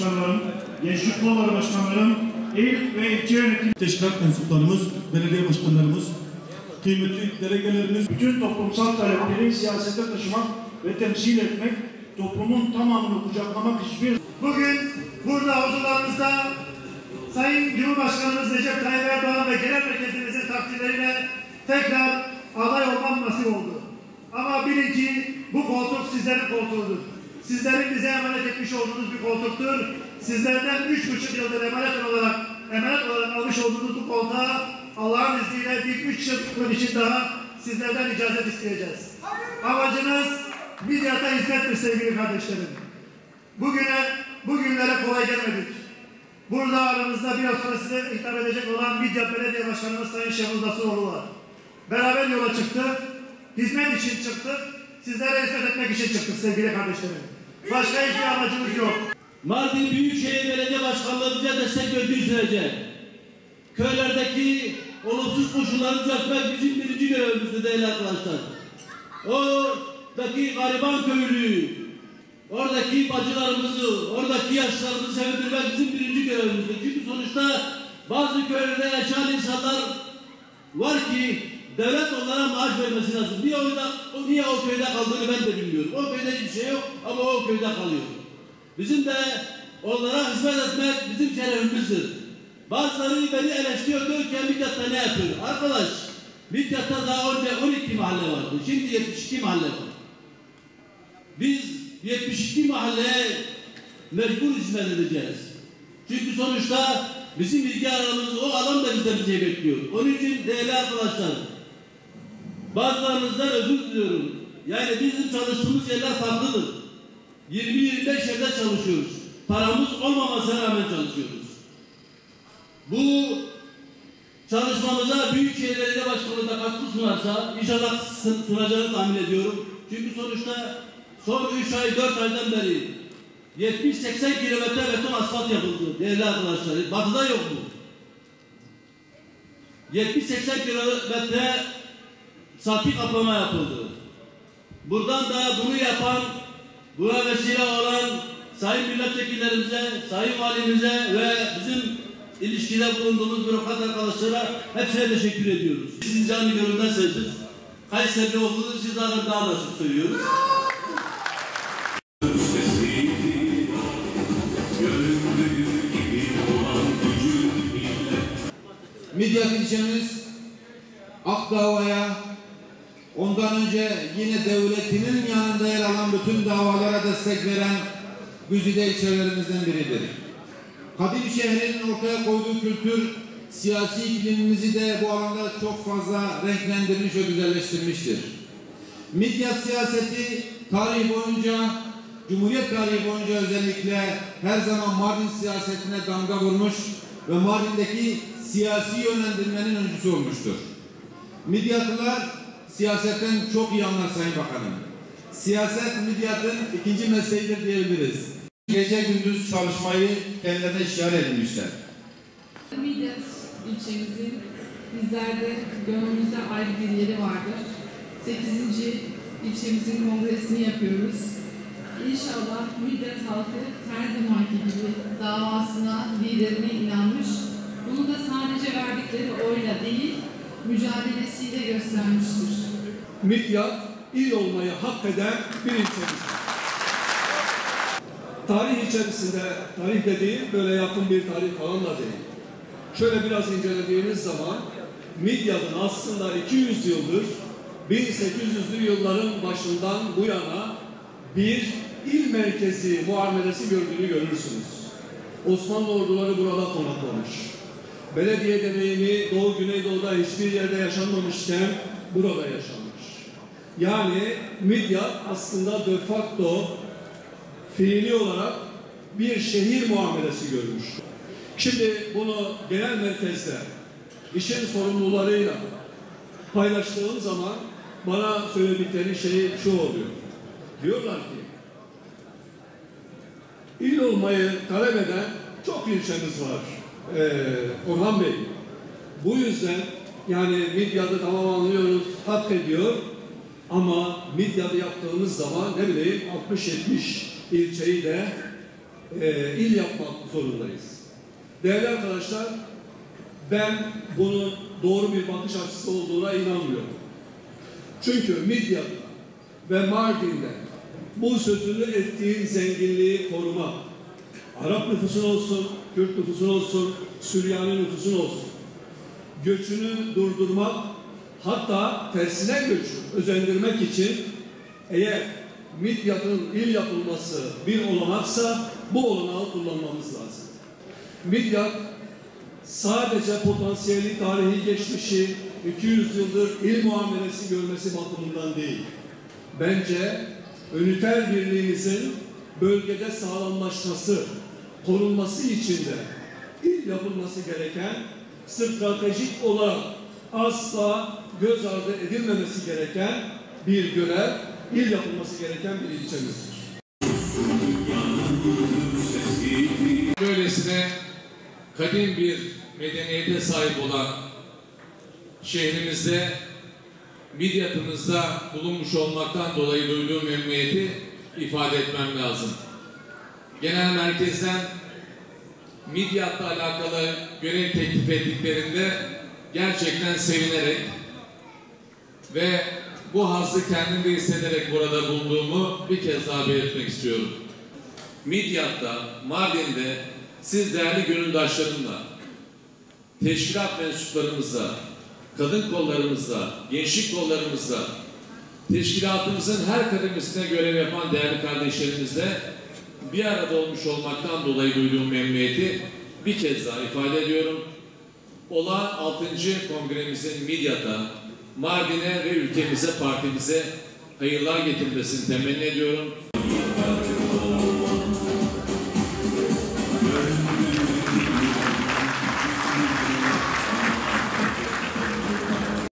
başkanlarım, gençlik kolları başkanlarım, il ve ilçe yönetim teşkilat mensuplarımız, belediye başkanlarımız, kıymetli delegelerimiz, bütün toplumsal talepleri siyasete taşımak ve temsil etmek, toplumun tamamını kucaklamak hiçbir... Bugün burada huzurlarınızda Sayın Cumhurbaşkanımız Recep Tayyip Erdoğan ve Genel Merkezimizin takdirleriyle tekrar aday olmam nasip oldu. Ama bilin ki bu koltuk sizlerin koltuğudur. Sizlerin bize emanet etmiş olduğunuz bir koltuktur. Sizlerden 3,5 yıldır emanet olarak almış olduğunuz bu koltuğa Allah'ın izniyle bir 3 yıl için daha sizlerden icazet isteyeceğiz. Amacımız Midyat'a hizmettir sevgili kardeşlerim. Bugünlere kolay gelmedik. Burada aramızda biraz sonra size hitap edecek olan Midyat Belediye Başkanımız Sayın Şevuz Nasıroğlu var. Beraber yola çıktık. Hizmet için çıktık. Sizlere hizmet etmek için çıktık sevgili kardeşlerim. Başka hiçbir amacımız yok. Mardin Büyükşehir Belediye Başkanlığı bize destek verdiği sürece köylerdeki olumsuz koşulları düzeltmek bizim birinci görevimizdir değerli arkadaşlar. Oradaki gariban köylüyü, oradaki bacılarımızı, oradaki yaşlılarımızı sevindirmek bizim birinci görevimizdir. Çünkü sonuçta bazı köylerde yaşayan insanlar var ki devlet onlara maaş vermesi lazım. Niye o köyde kaldığını ben de bilmiyorum. O köyde hiçbir şey yok ama o köyde kalıyor. Bizim de onlara hizmet etmek bizim şerefimizdir. Bazıları beni eleştiriyor, diyor ki Midyat'ta ne yapıyor? Arkadaş, Midyat'ta daha önce 12 mahalle vardı. Şimdi 72 mahalle var. Biz 72 mahalleye mecbur hizmet edeceğiz. Çünkü sonuçta bizim ilgi alanımız, o alan da bizden bir şey bekliyor. Onun için değerli arkadaşlar, bazılarınızdan özür diliyorum. Yani bizim çalıştığımız yerler farklıdır. 20-25 yerde çalışıyoruz. Paramız olmamasına rağmen çalışıyoruz. Bu çalışmamıza Büyükşehir Belediye Başkanlığı da katkı sunarsa inşallah sunacağını tahmin ediyorum. Çünkü sonuçta son 3 ay 4 aydan beri 70-80 kilometre beton asfalt yapıldı değerli arkadaşlar. Batıda yok bu. 70-80 kilometre sapi kaplama yapıldı. Buradan da bunu yapan, buna vesile olan sayın milletvekillerimize, sayın valimize ve bizim ilişkide bulunduğumuz bürokrat arkadaşlara hepsine teşekkür ediyoruz. Sizin canı gönülden sevdiniz. Kayseri'de olduğunuz siz zaten daha nasıl söylüyoruz. Midyat ilçemiz Akdava'ya, ondan önce yine devletinin yanında yer alan bütün davalara destek veren güzide ilçelerimizden biridir. Kadim şehrinin ortaya koyduğu kültür, siyasi iklimimizi de bu alanda çok fazla renklendirmiş ve güzelleştirmiştir. Midyat siyaseti tarih boyunca, Cumhuriyet tarihi boyunca özellikle her zaman Mardin siyasetine damga vurmuş ve Mardin'deki siyasi yönlendirmenin öncüsü olmuştur. Midyatlılar siyasetten çok iyi anlar Sayın Bakanım. Siyaset Midyat'ın ikinci mesleğidir diyebiliriz. Gece gündüz çalışmayı kendilerine işgal edilmişler. Midyat ilçemizin bizlerde gönlümüzde ayrı bir yeri vardır. 8. ilçemizin kongresini yapıyoruz. İnşallah Midyat halkı her zamanki gibi davasına, liderine inanmış. Bunu da sadece verdikleri oyla değil, mücadelesiyle göstermiştir. Midyat, il olmayı hak eden bir ilçemiz. Tarih içerisinde, tarih dediğim böyle yakın bir tarih falan da değil. Şöyle biraz incelediğiniz zaman Midyat'ın aslında 200 yıldır 1800'lü yılların başından bu yana bir il merkezi muamelesi gördüğünü görürsünüz. Osmanlı orduları burada konaklamış. Belediye deneyimi Doğu Güneydoğu'da hiçbir yerde yaşanmamışken burada yaşanmış. Yani Midyat aslında de facto fiili olarak bir şehir muamelesi görmüş. Şimdi bunu genel merkezde işin sorumlularıyla paylaştığım zaman bana söyledikleri şey şu oluyor. Diyorlar ki il olmayı talep eden çok ilçemiz var Orhan Bey. Bu yüzden yani Midyat'ı tamam anlıyoruz, hak ediyor ama Midyat'ı yaptığımız zaman ne bileyim 60-70 ilçeyi de il yapmak zorundayız. Değerli arkadaşlar, ben bunun doğru bir bakış açısı olduğuna inanmıyorum. Çünkü Midyat'ta ve Mardin'de bu sözünü ettiğim zenginliği korumak, Arap nüfusun olsun, Kürt nüfusun olsun, Süryani nüfusun olsun, göçünü durdurmak, hatta tersine göçü özendirmek için eğer Midyat'ın il yapılması bir olanaksa bu olanağı kullanmamız lazım. Midyat sadece potansiyeli, tarihi geçmişi, 200 yıldır il muamelesi görmesi bakımından değil. Bence üniter birliğimizin bölgede sağlamlaşması, korunması için de il yapılması gereken, stratejik olarak asla göz ardı edilmemesi gereken bir görev, il yapılması gereken bir ilçemizdir. Böylesine kadim bir medeniyete sahip olan şehrimizde, Midyat'ımızda bulunmuş olmaktan dolayı duyduğum memnuniyeti ifade etmem lazım. Genel merkezden Midyat'la alakalı görev teklif ettiklerinde gerçekten sevinerek ve bu hazzı kendimde hissederek burada bulunduğumu bir kez daha belirtmek istiyorum. Midyat'ta, Mardin'de siz değerli gönüldaşlarımla, teşkilat mensuplarımızla, kadın kollarımızla, gençlik kollarımızla, teşkilatımızın her kademesine görev yapan değerli kardeşlerimizle bir arada olmuş olmaktan dolayı duyduğum memnuniyeti bir kez daha ifade ediyorum. Olağan 6. kongremizin Midyat'a, Mardin'e ve ülkemize, partimize hayırlar getirmesini temenni ediyorum.